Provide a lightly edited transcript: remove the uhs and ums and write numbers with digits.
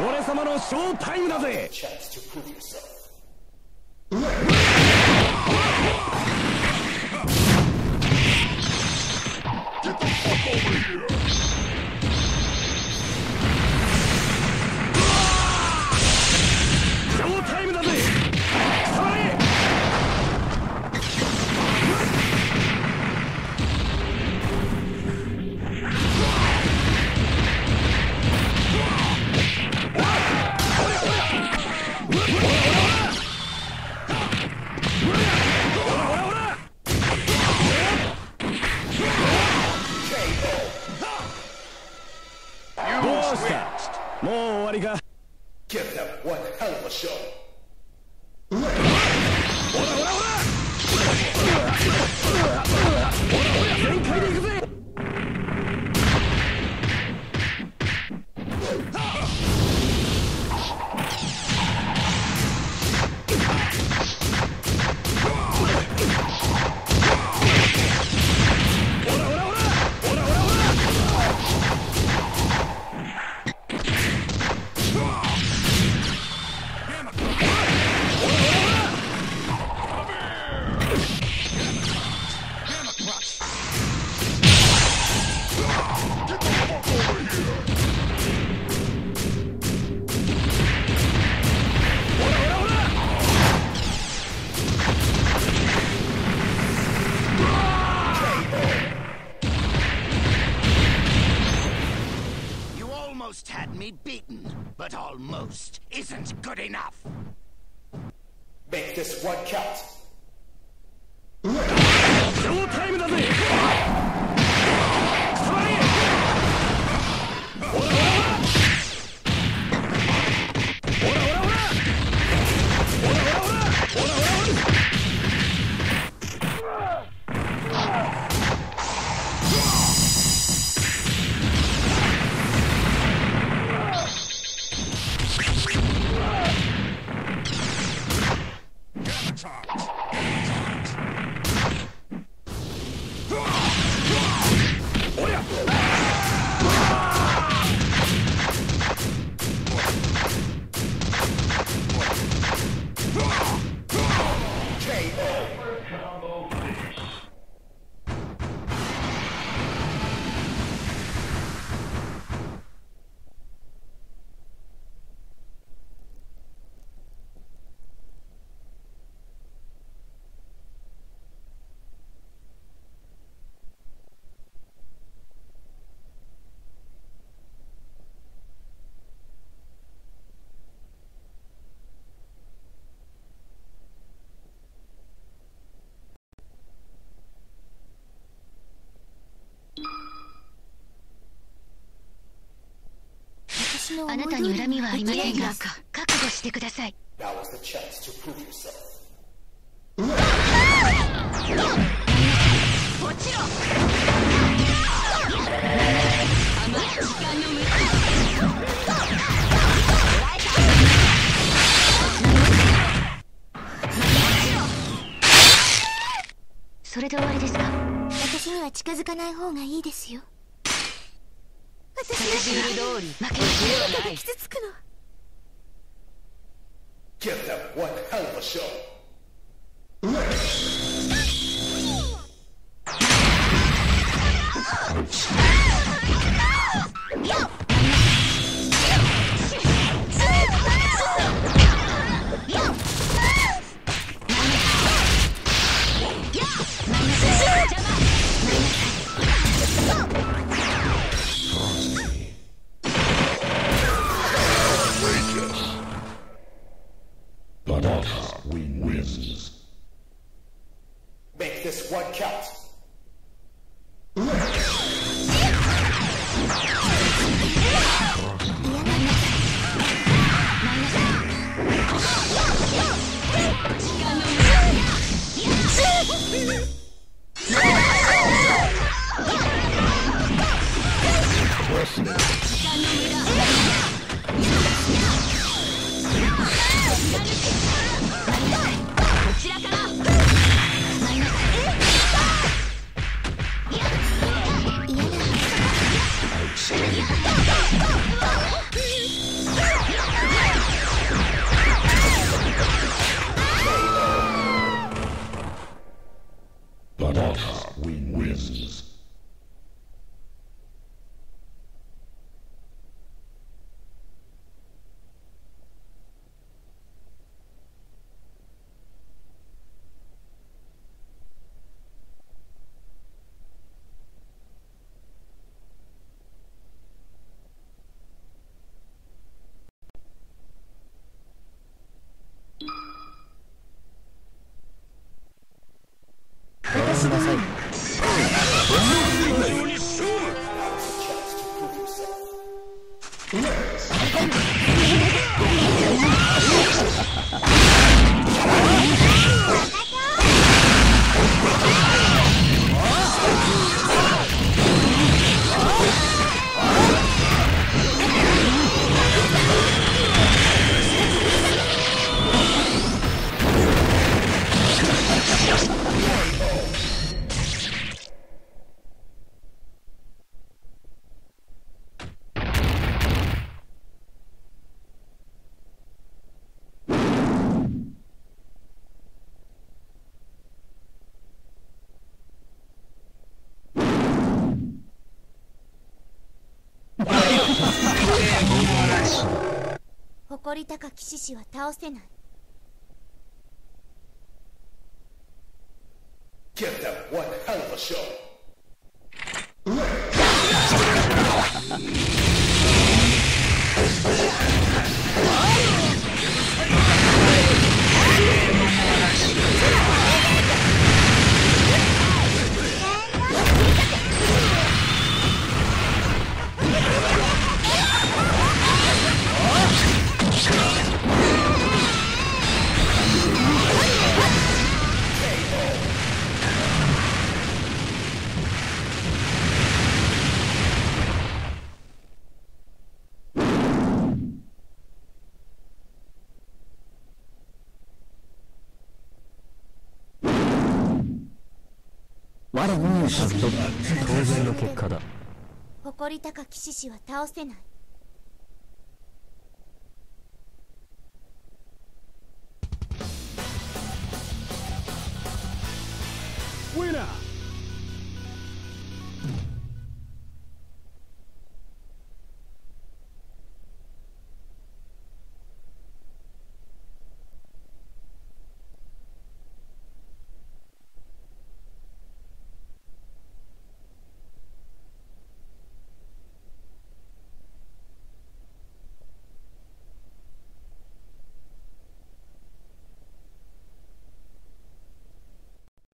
俺様のショータイムだぜ。ショータイムだぜ。もう終わりか。Give them one hell of a show. ほらほらほら全開で行くぜ。 Had me beaten, but almost isn't good enough. Make this one count. Showtime だぜ。 あなたに恨みはありませんが、覚悟してください。 もちろん。 それで終わりですか？ 私には近づかない方がいいですよ。私の通り負けはない。 傷つくの。 Give them one hell of a show. 嫌なしなさい。 誇り高き獅子は倒せない。 Give them one hell of a show. 我の入手と当然の結果だ。 誇り高き獅子は倒せない。